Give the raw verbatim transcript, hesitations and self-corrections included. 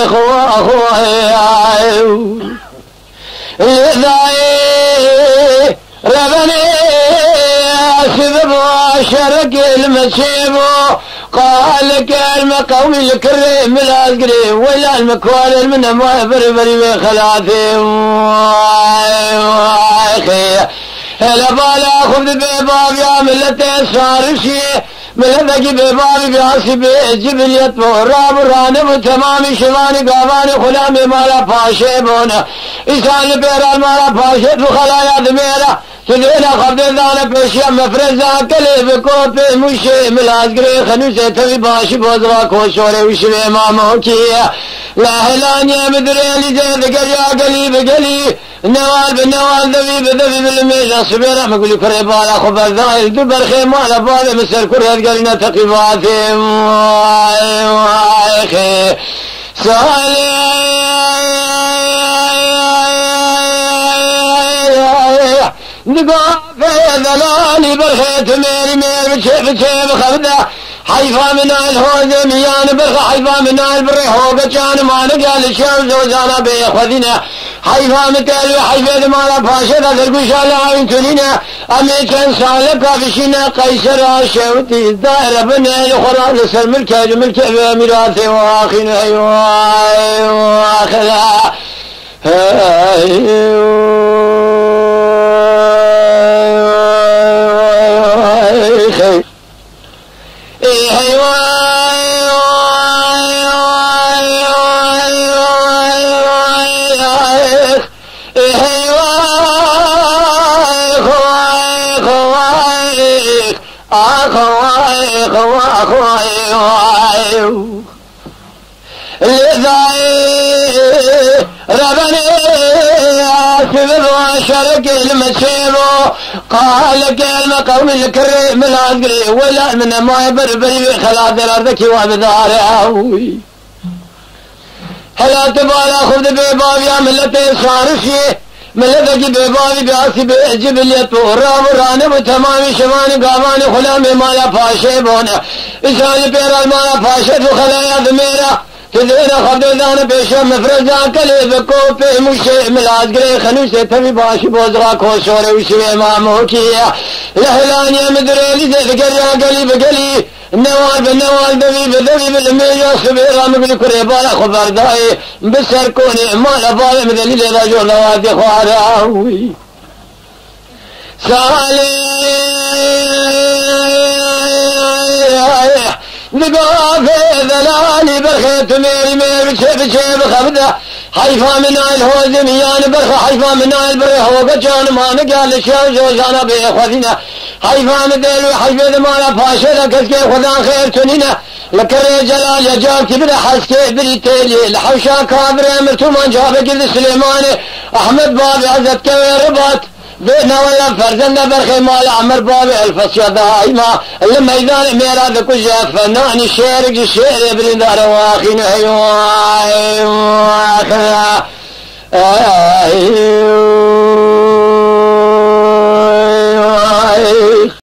خوا خوي لذاي ربني سبب شرق المسيبو قال كلمة قومي الكريم العسكري ولا المكوال من ما بربري وخلافي واخي هلا بالا خذ بباب يا ملتي صار شيء ملتك بباب بياسي بجبل يطمو راب رانب تمامي شماني قواني خلامي مالا پاشي بونا إسان بيرال مالا پاشي خلايا دميرا تدينا خبر دانا پیشیا مفرزا کلی بکو پی موشی ملازگری خنوسه توی باشی بازوا کوشوره وشوی امامو کیا لحلانی مدریلی زید گریا گلی بگلی نوال بنوال دوی بدوی بالمیجا سبیرا مقلی کره بالا خبر دائل دو برخی مالا بالا مسر کرهد گلنا تقیباتی وائی وائی خی سالی نقاف ذلالي برخيت ميري مير بشي بشي بخبده حيفا من الهوز ميان برخ حيفا من البري هوقا كان ما نقال الشام زوزانا بيخوذنا حيفا متالي حيفا مالا باشا ذلقو شالا ينتلنا امي كان سالكا بشينا قيسر شوتي الدائرة بنا الخرا لسر ملكة ملكة بميراثي واخينا واخذا ربني سبب شرق المسيبو قال كلمة قوم الكريم العسكري ولا من ما بربري خلاص الأرض وابدار أوي هلا تبالا خذ بباب يا ملتي صارشي ملتك ببابي بياسي بجبل يطور راب تمامي شماني قاماني خلامي مالا پاشي بونا إساني بيرا مالا پاشي خلايا ذميرا تدينا خبدانا بيشا مفرزا كلي بكو بي مشي ملازقري خنوسي تبي باشي بوزغا كوشوري وشوي امامو كيا لهلانيا مدريلي زي قريا قلي بقلي النوال بالنوال دوي بدوي بالميجا سبيرا مقلي كريبالا خبر داي بسر كوني مالا بالي مدلي لذا جو لوادي خواراوي سالي نقاف ذلالي برخيت ميري ميري بشي بشي بخبده حيفا من الهوز ميان برخ حيفا من البري هوقا كان ما نقال الشيء زوزانا بيخوذنا حيفا مدلو حيفا مالا باشا كسكي خذان خير تنينا لكري جلال يجاب كبير حسكي بريتيلي لحوشا كابر امرتو من جابك سليماني احمد بابي عزت كوي رباط بينا ولا فرزنا برخي مال عمر بابي الفصيا دائما لما يدان ميرا ذكو جاك فناني الشيرك الشير ابن دار واخين ايوا